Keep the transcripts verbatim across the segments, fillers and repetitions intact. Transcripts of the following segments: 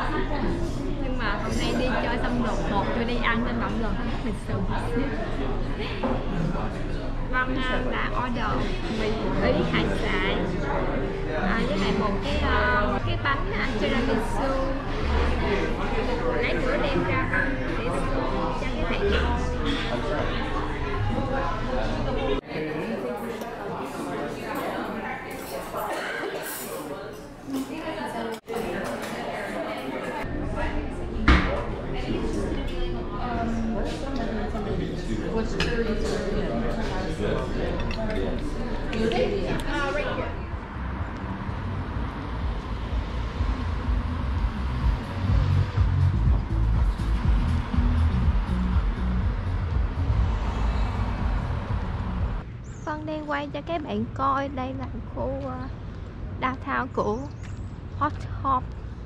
Nhưng mà hôm nay đi chơi xong đột ngột tôi đi ăn nên mọi người không lịch sự. Vâng, đã order mì Ý hải sản à, với lại một cái uh, cái bánh uh, tiramisu. Lấy bữa đem ra ăn để cho cái bạn ngon. What's curious is Uh, right here. Con đang quay cho các bạn coi đây là khu uh, downtown của Hot Hop.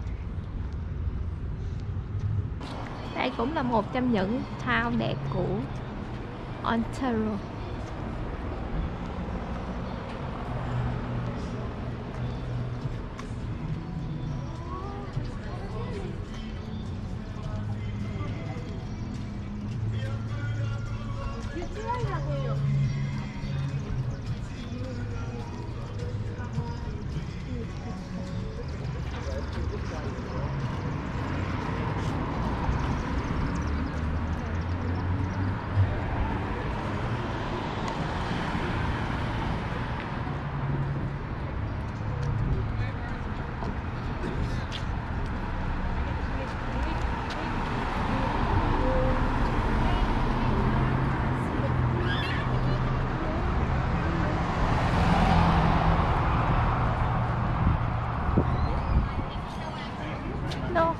Đây cũng là một trong những town đẹp của Ontario. No.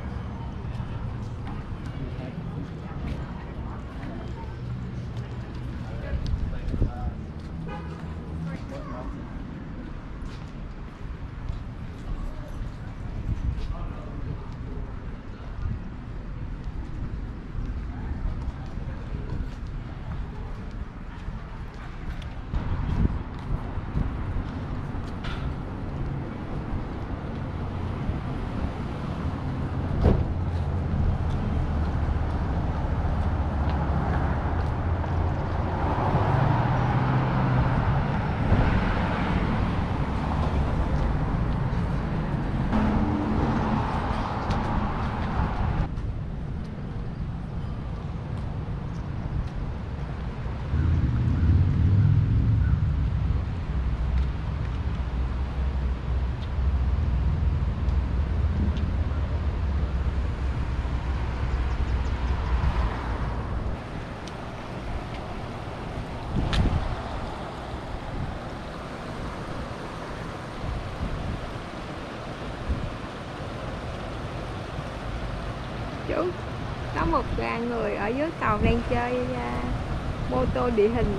Chú, có một à, người ở dưới cầu đang chơi à, mô tô địa hình.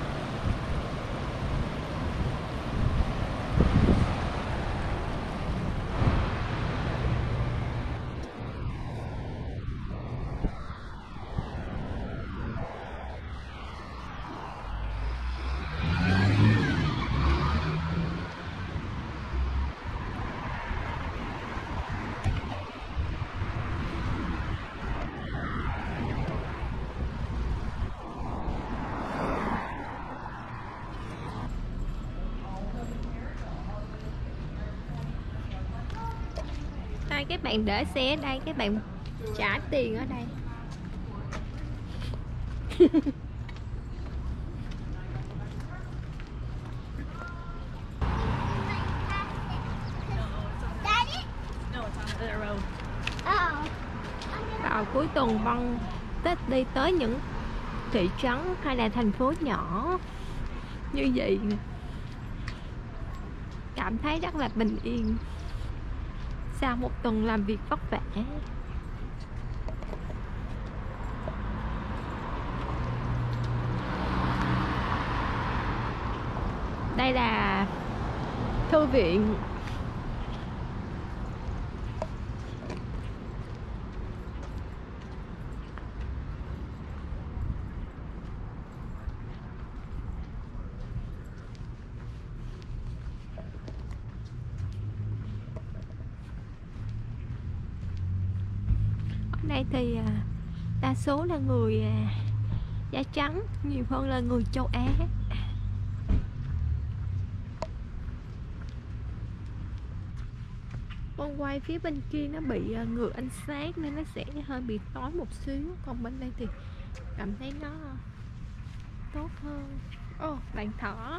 Đây, các bạn để xe ở đây, các bạn trả tiền ở đây. Vào cuối tuần Bon Tết đi tới những thị trấn hay là thành phố nhỏ như vậy, cảm thấy rất là bình yên sau một tuần làm việc vất vả. Đây là thư viện. đây thì à, đa số là người à, da trắng nhiều hơn là người châu Á. Con quay phía bên kia nó bị à, ngược ánh sáng nên nó sẽ hơi bị tối một xíu, còn bên đây thì cảm thấy nó tốt hơn. Ô, oh, bạn thỏ.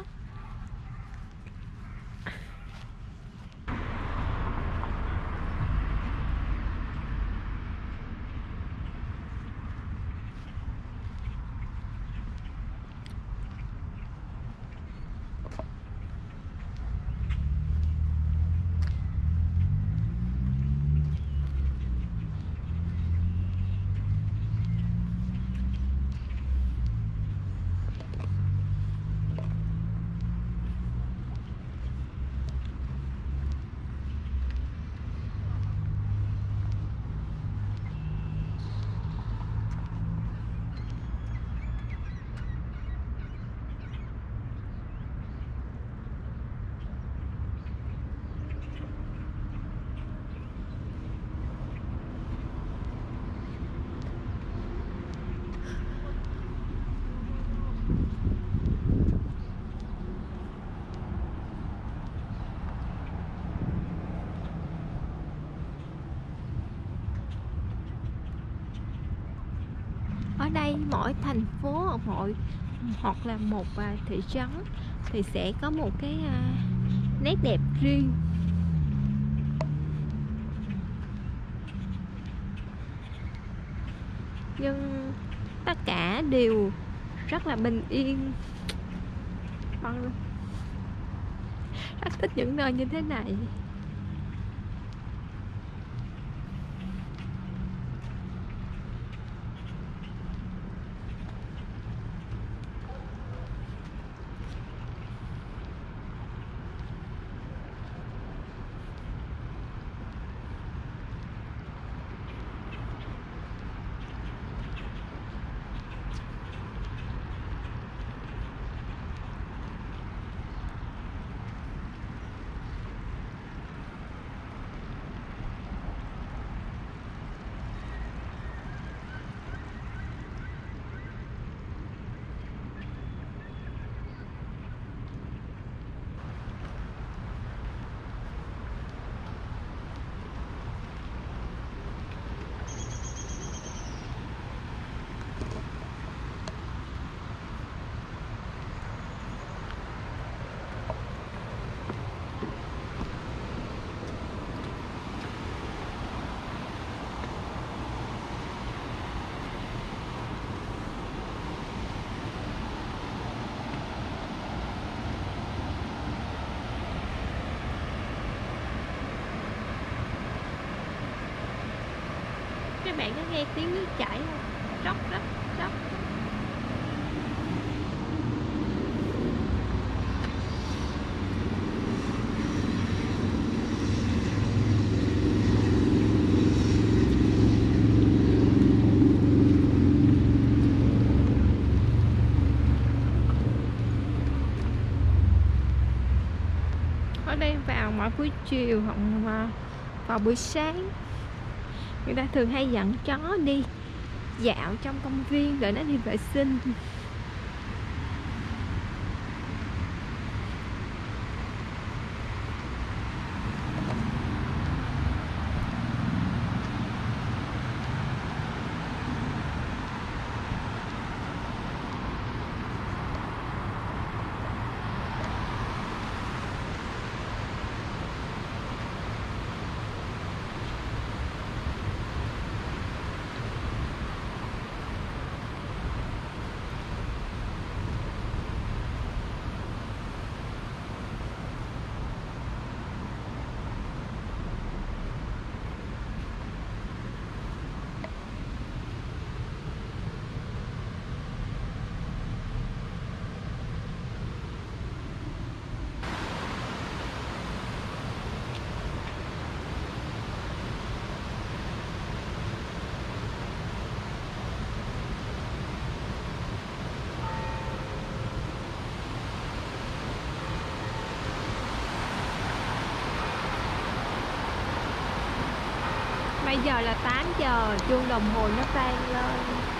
Ở đây mỗi thành phố mỗi hoặc là một à, thị trấn thì sẽ có một cái à, nét đẹp riêng. Nhưng tất cả đều rất là bình yên. Con rất thích những nơi như thế này. Các bạn có nghe tiếng nước chảy không? Róc róc róc. Ở đây vào mỗi buổi chiều hoặc vào buổi sáng, người ta thường hay dẫn chó đi dạo trong công viên rồi nó đi vệ sinh. Bây giờ là tám giờ, chuông đồng hồ nó vang lên.